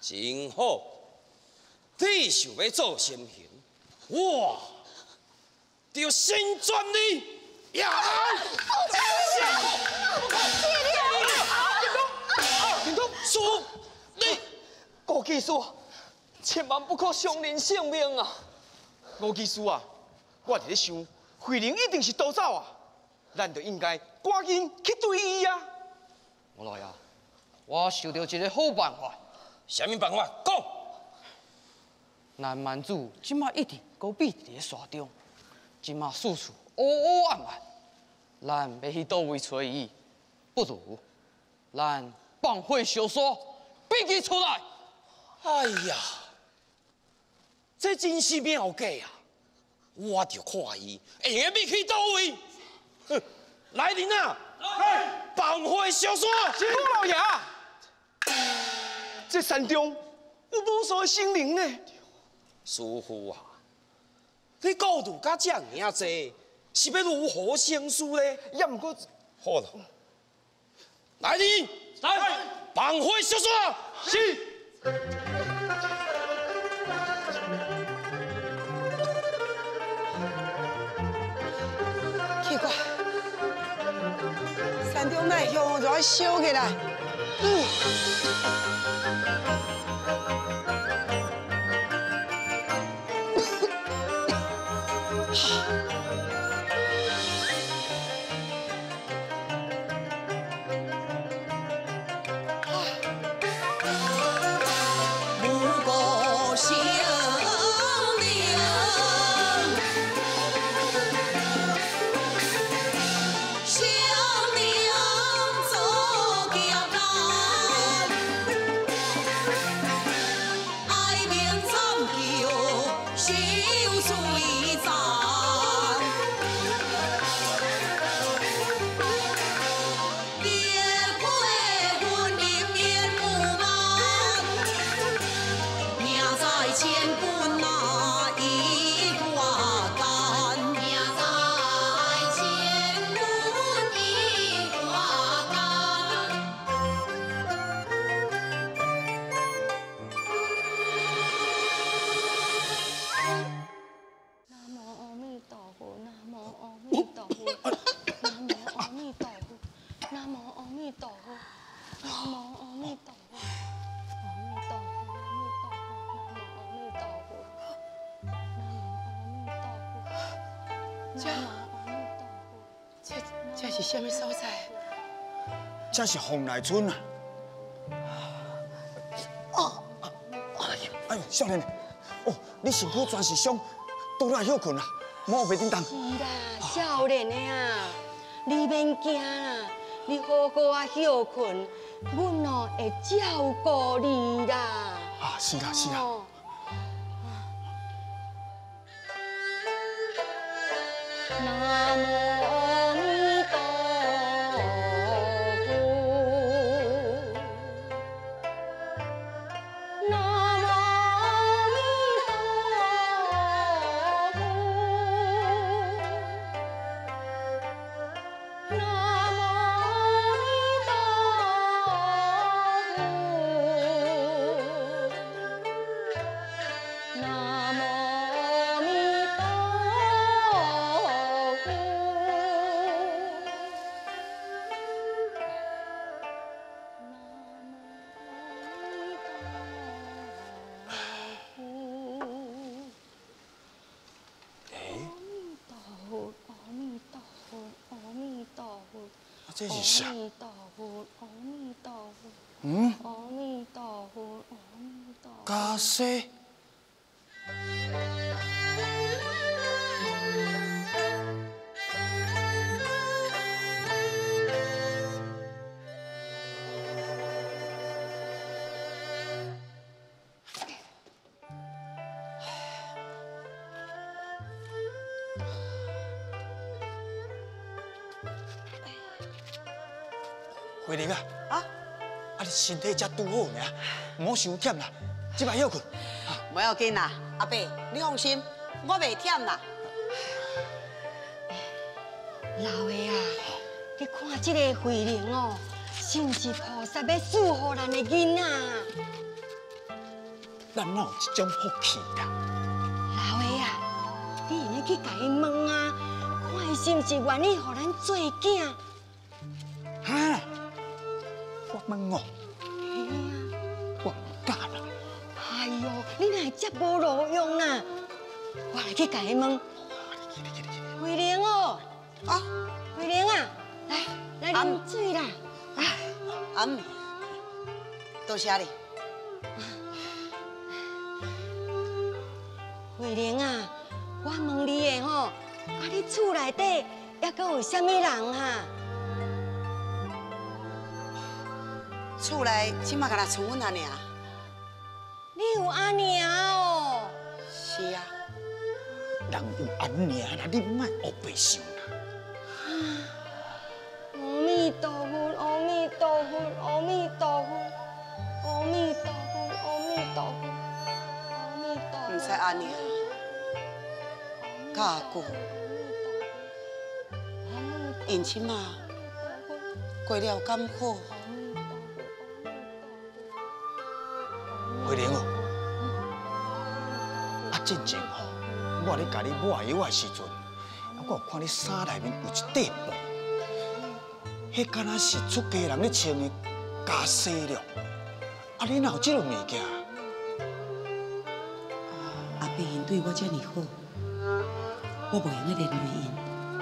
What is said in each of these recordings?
真好。你想要做先行，我就先转你呀！林东，叔，你高技师，千万不可伤人性命啊！ 吴技师啊，我伫咧想，慧玲一定是逃走啊，咱就应该赶紧去追伊啊！ 无赖啊，我想到一个好办法。 啥物办法？讲。 咱蛮主即马一直搁闭伫咧山中，即马四处乌暗暗，咱要去倒位找伊？不如咱放火烧山，逼伊出来。 哎呀，这真是妙计啊！我就看伊会用要去倒位。哼，来人啊！来，放火烧山！ 是我老爷，这山中有无数生灵呢？ 师傅啊，你高度甲这样济，是要如何成事呢？ 也毋过， 好了，来人，来，放火烧山！是。 奇怪，山中内香就要烧起来。这是什么所在？ 这是蓬莱村啊！哎呦，少年，哦，你身躯全是伤，倒来休困啊，莫袂叮当。 是啦，少年的啊，你免惊啦，你好好啊休困，阮哦会照顾你啦。 啊，是啦，是啦。 南无阿弥陀佛，南无阿弥陀佛，南无阿弥陀佛，南无。 这是啥？ 阿弥陀佛，阿弥陀佛， 嗯？ 阿弥陀佛，阿弥陀佛。 假释。慧玲啊，啊你身体才拄好尔，莫伤忝啦，即摆休困。 不要紧啦，阿伯，你放心，我袂忝啦。 老爷啊，你看这个慧玲哦，是毋是菩萨要赐予咱的囡仔？ 咱哪有这种福气啦？ 老爷啊，你用得去甲伊问啊，看伊是毋是愿意互咱做囝？ 哈，我问哦， 嘿啊， 我唔敢啦。 哎呦，你哪会这无路用啊？我来去甲伊问。慧玲哦， 啊， 慧玲啊，来啉水啦。 阿姆，多谢你。 慧玲啊，我问你的吼，你厝内底还阁有啥物人哈？ 厝内即马敢若剩阮阿尔。 你有阿娘哦？ 是啊， 人有安娘啦，你莫黑白想啦。 阿弥陀佛，阿弥陀佛，阿弥陀佛，阿弥陀佛，阿弥陀佛，阿弥陀佛。 唔使安尼啊，教久，因即马过了甘苦， 慧玲哦，进前吼，我咧甲你抹药的时阵，我有看你衫内面有一块布，迄敢若是出家人咧穿的袈裟了。你哪有这种物件？ 阿伯因对我遮尔好，我无用去连累因。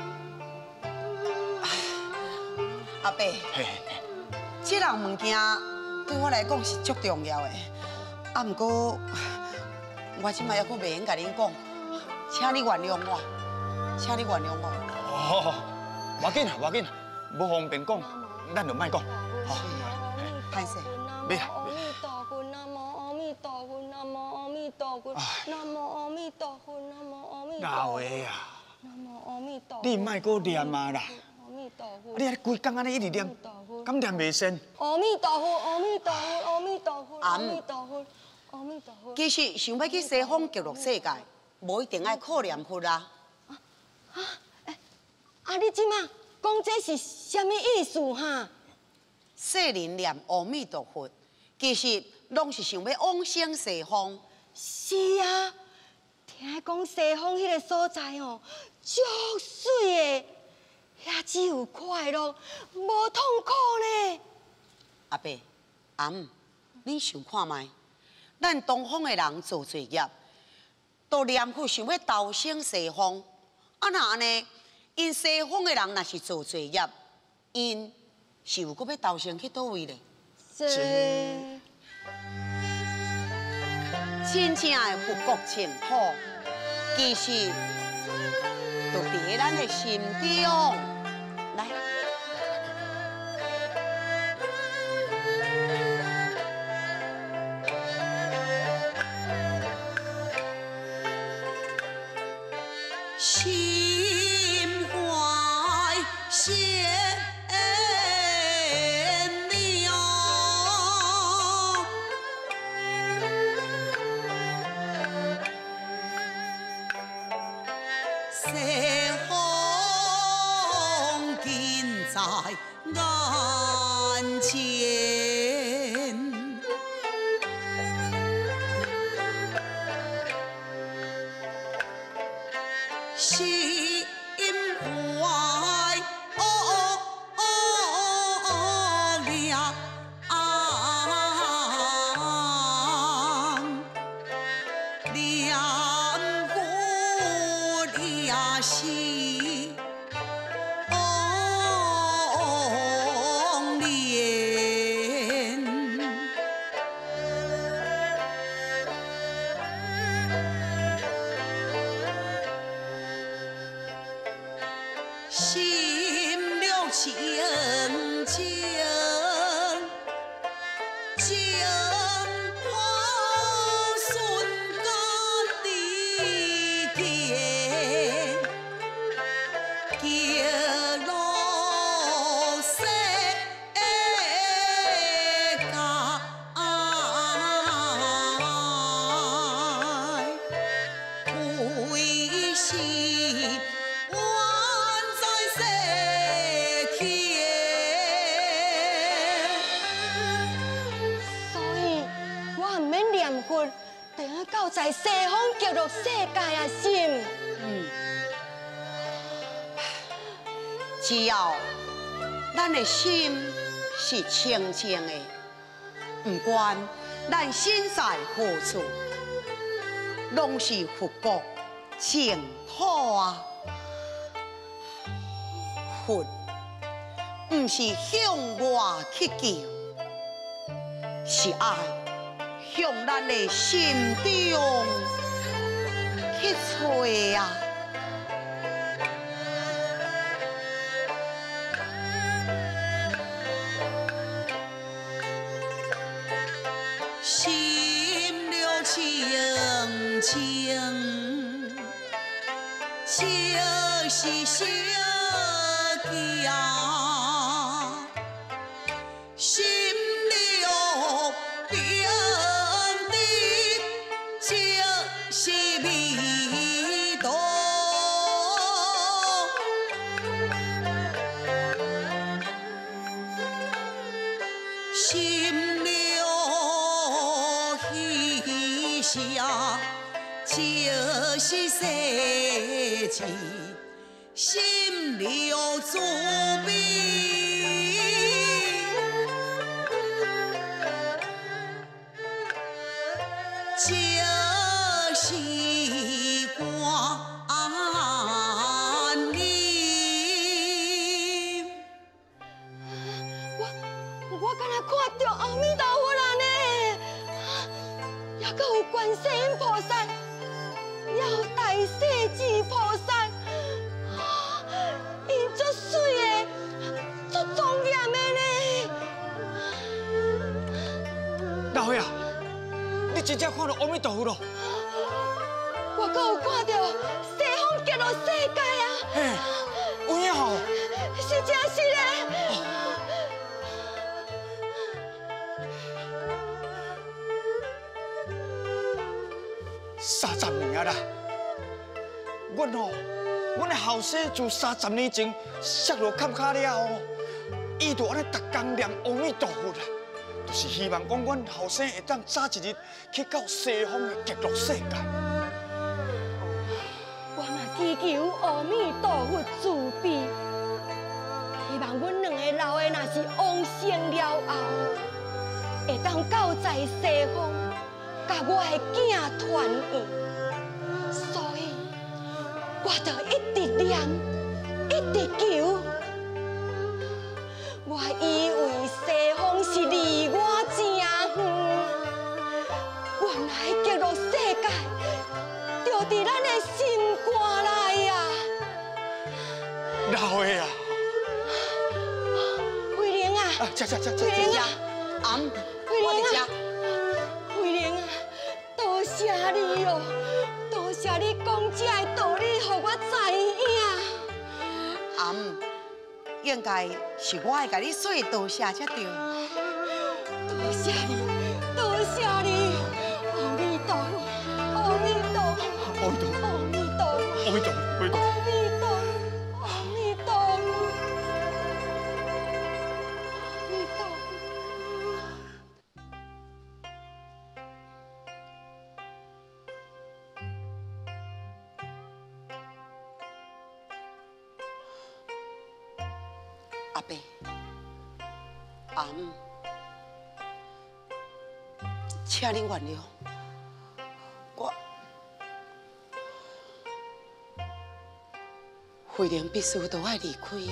阿伯， 嘿， 这样物件对我来讲是足重要的。啊，不过我即摆还阁袂用甲恁讲，请你原谅我，请你原谅我。 哦，无要紧啊，无要紧啊，无方便讲，咱就莫讲。 歹势， 别啦， 阿弥陀佛，南无阿弥陀佛，南无阿弥陀佛，南无阿弥陀佛，南无阿弥陀佛。 老爷啊， 南无阿弥陀佛。 你莫搁念啊啦， 阿弥陀佛。 你规工安尼一直念，敢念袂先？ 阿弥陀佛，阿弥陀佛，阿弥陀佛，阿弥陀佛，阿弥陀佛。 其实想要去西方极乐世界，无一定爱靠念佛啦。 你即马讲这是什么意思哈？ 世人念阿弥陀佛，其实拢是想要往生西方。 是啊，听讲西方迄个所在哦，足水的，遐只有快乐，无痛苦呢。 阿伯、阿姆，恁想看卖？咱东方的人做罪业，都念佛想要投生西方。啊那安尼，因西方的人若是做罪业，因是有搁要投生去倒位咧？ 是。 真正的佛国净土，其实就伫咱的心中。来。心怀仙了，西方近在眼前。心怀念佛也是红莲。心了情情，情抛瞬间离间，行路世界，归心。在世间， 到在西方极乐世界啊，心。 只要咱的心是清净的，不管咱身在何处，拢是佛国净土啊！佛不是向外去求，是爱向咱的心中去找啊！心了清清，就是小家，心了平的，就是味道。心了喜下，就是世界，心了慈悲，就是观音。 我敢若看到阿弥陀佛啦呢，也搁有观世音菩萨，也有大势至菩萨，因足水的，足庄严的呢。 老岁啊，你真正看到阿弥陀佛咯？ 我搁有看到西方极乐世界啊！ 嘿，有影吼？ 是真是嘞。 30年啊啦！阮的后生自30年前摔落坎坷了后，伊就安尼逐工念阿弥陀佛啦，就是希望讲阮后生会当早一日去到西方的极乐世界。 我嘛祈求阿弥陀佛慈悲，希望阮两个老的若是往生了后，会当到在西方，甲我的囝团圆。所以，我着一直念，一直求。我以为西方是离我真远，原来极乐世界就伫咱的心肝内呀。 老岁啊！ 慧玲啊！慧玲啊！ 我伫遮。 慧玲啊，多谢你哦，多谢你讲这个道理，互我知影。 应该是我会甲你说多谢才对。 多谢你，多谢你，阿弥陀佛，阿弥陀佛，阿弥陀佛，阿弥陀佛，阿弥陀佛，阿弥陀佛，阿弥陀佛。 阿伯，阿姆，请您原谅，慧玲必须都爱离开啊！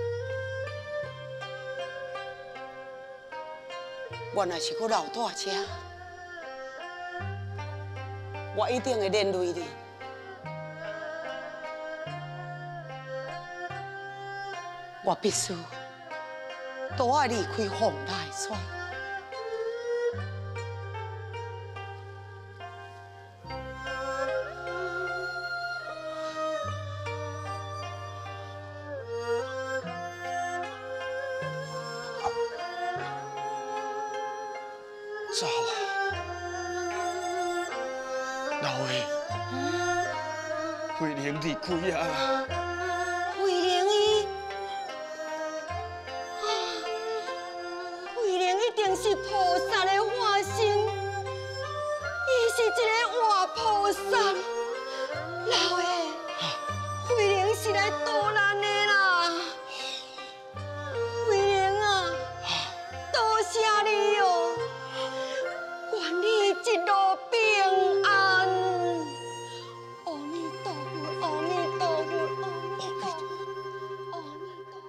我若是搁留在这，我一定会连累你。我必须都爱离开凤来川。 走，老岁，慧玲离开啊！ 慧玲伊，慧玲一定是菩萨的化身，伊是一个活无送，老爷，慧玲是来渡咱的啦。慧玲啊，多谢你哦，愿你一路平安。阿弥陀佛，阿弥陀佛，阿弥陀佛，阿弥陀佛。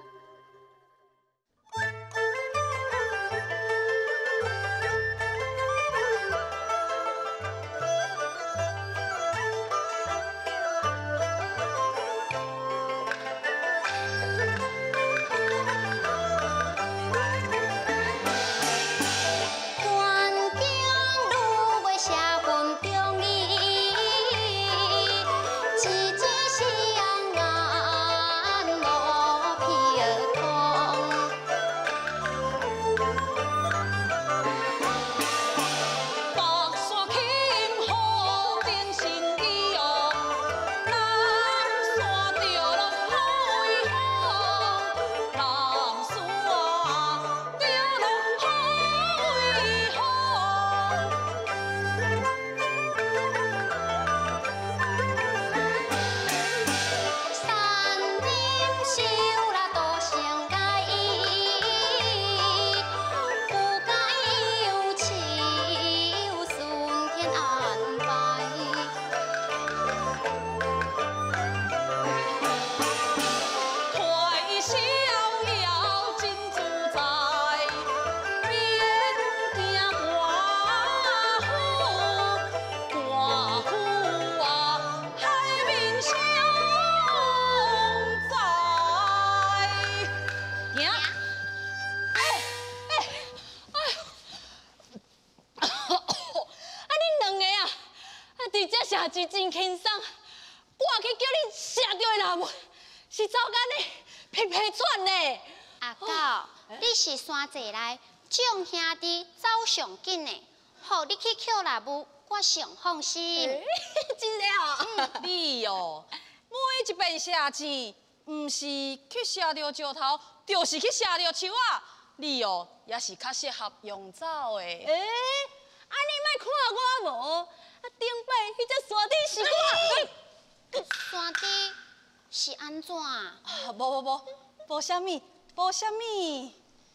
下子真轻松，我去叫你写着的老母，是走干的皮皮喘呢。 阿狗，你是山寨内众兄弟走上紧的，互你去捡老母，我上放心。 真的哦。 你哦，每一遍写字，唔是去写着石头，就是去写着树啊。你哦，也是较适合用走的。 啊你莫看我无。顶摆迄只山顶是我， 山顶是安怎？ 无啥物，无啥物。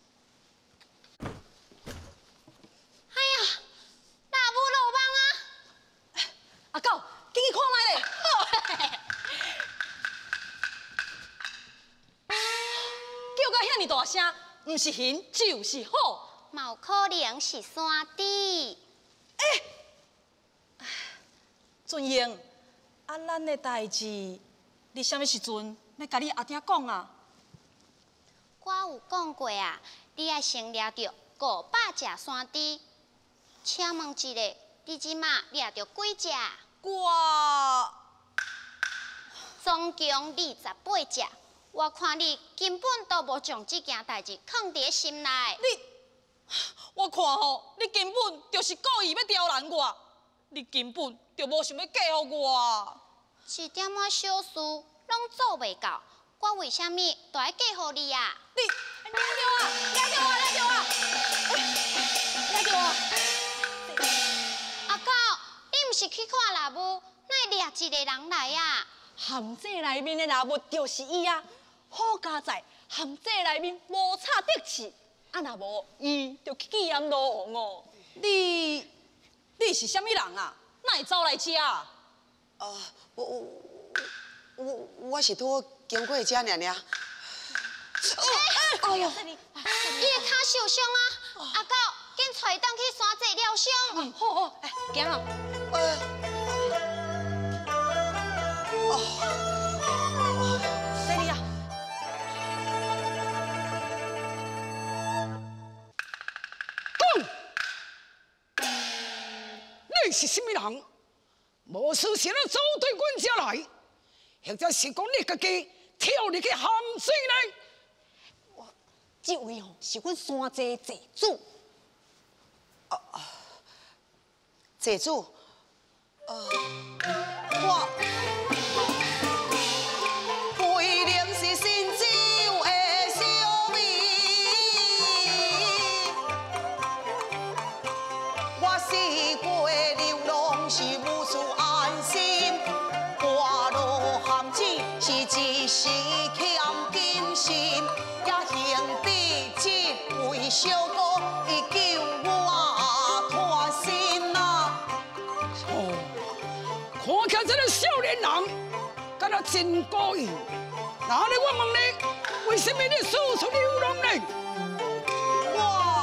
哎呀，老母落网啊！ 阿狗，进去看卖咧。叫到遐尼大声，毋是熊就是虎。 冇可能是山顶。 俊英，啊，咱的代志，你啥物时阵要甲你阿爹讲啊？ 我有讲过啊，你爱先掠着500只山猪。请问一下，你即马掠着几只？ 我总共28只。我看你根本都无将这件代志放伫心内。 我看吼，你根本就是故意要刁难我，你根本就无想要嫁予我。 一点仔小事拢做袂到，我为虾米都要嫁予你啊？ 你抓着我！ 阿狗，你毋是去看老母，哪会掠一个人来啊？ 含井内面的老母就是伊啊！好佳在含井内面无差得志，啊若无伊就去见阎罗王哦。 你是啥物人啊？哪会走来遮？ 我是拄经过遮尔。 哎呦！ 伊的脚受伤啊！阿狗，紧带伊去山寨疗伤。 好，行啊！ 这里啊！ 你是什么人？无事先来走对阮遮来，或者是讲你家己跳入去含水呢？ 这位吼是阮山寨寨主。 寨主，我慧玲是新酒的小妹，我四过流浪是无处安小哥伊救我脱身啊！ 哦，看起这个少年人，敢若真故意。那呢，我问你，为什么你四处流浪呢？ 我，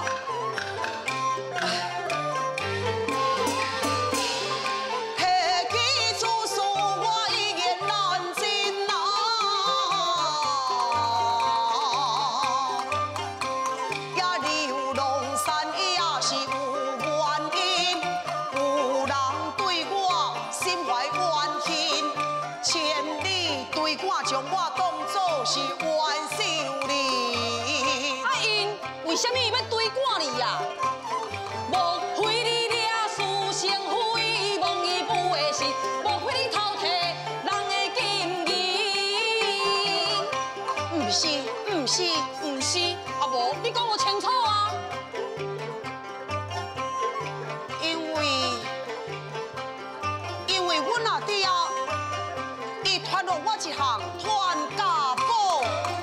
提起此事，我一言难尽啊！也流浪山也是有原因，有人对我心怀怨恨，千里对赶将我当作是冤首哩。 啊因为什么要对赶你呀？莫非你惹事成非，忘伊不的事，莫非你偷摕人的金银？ 不是，不是， 不是，啊无你讲我清楚啊！ 因为阮阿弟啊，伊传落我一项传家宝，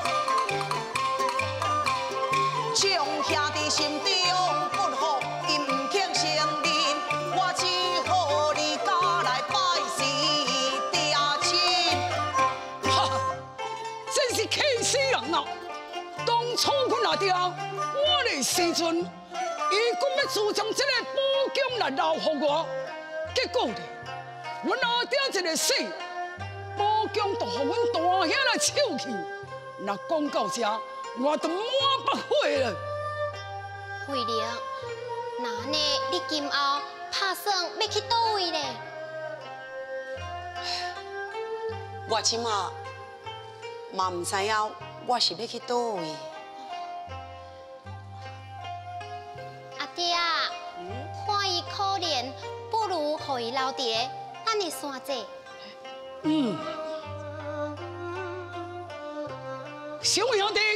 将兄弟心中不服，伊唔肯承认，我只好离家来拜师爹亲。 哈，真是气死人啊！当初阮阿爹我的时阵，伊讲要自将这个宝剑来留给我，结果呢，阮阿爹一个死，宝剑就互阮大兄来抢去。若讲到这，我就满腹悔了。 慧玲，那呢？你今后打算要去倒位咧？ 我即马嘛唔知影我是要去倒位。 阿爹，看伊可怜，不如互伊留伫咱的山寨。 小兄弟，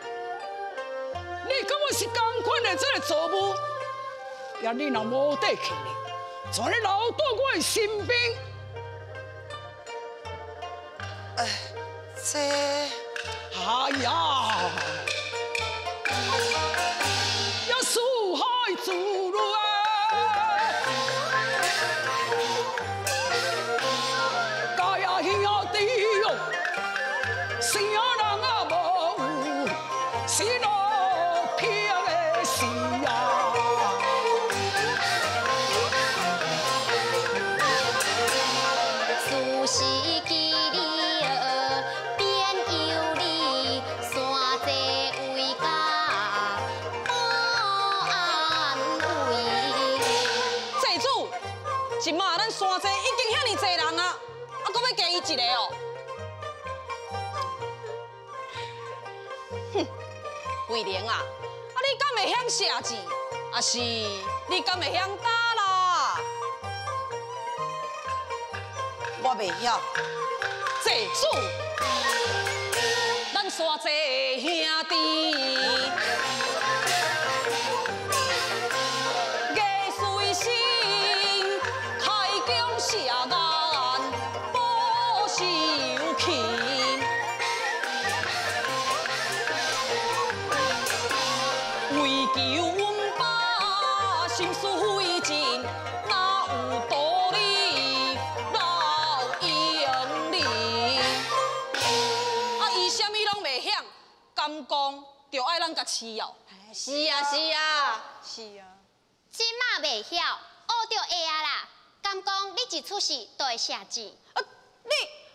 你跟我是同款的这个做母，也你若无底气呢，全你留在我的身边。 这， 哎呀，要四海之路啊！家呀兄弟哟，谁人啊无是那偏的事呀？ 自是记你儿变有理，山寨为家无安慰。 祭主，今嘛咱山寨已经遐尼济人啊，搁要加伊一个哦。哼，慧玲啊，你敢会晓写字？啊是你敢会晓打啦？ 我袂晓。 祭主，咱山寨的兄弟，艺随心，开疆下岸，保守勤，为求温饱，心思费尽，哪有道理老用力？啊，伊啥物拢袂晓，敢讲就爱咱甲饲哦。是啊，是啊，是啊。 即马袂晓，学着会啊啦。敢讲你一出世就会写字？ 你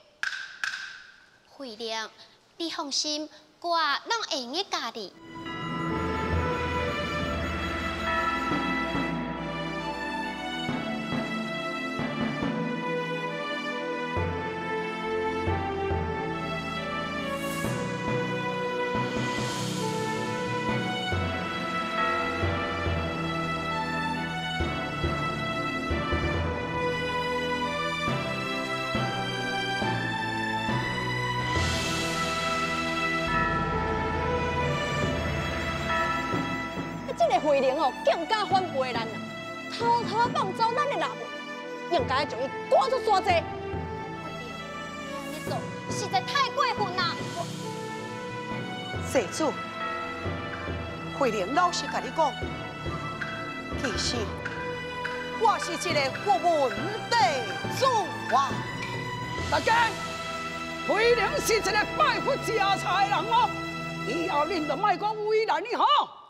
慧玲，你放心，我拢会用的教你。 这个慧玲哦，更加反背咱啦，偷偷放走咱的老母，应该将伊赶出山寨。 慧玲，你安尼做实在太过分啦！ 祭主， 慧玲老实甲你讲，其实我是一个国门地主啊。 大家，慧玲是一个拜佛家财的人哦，以后恁就莫讲为难你吼。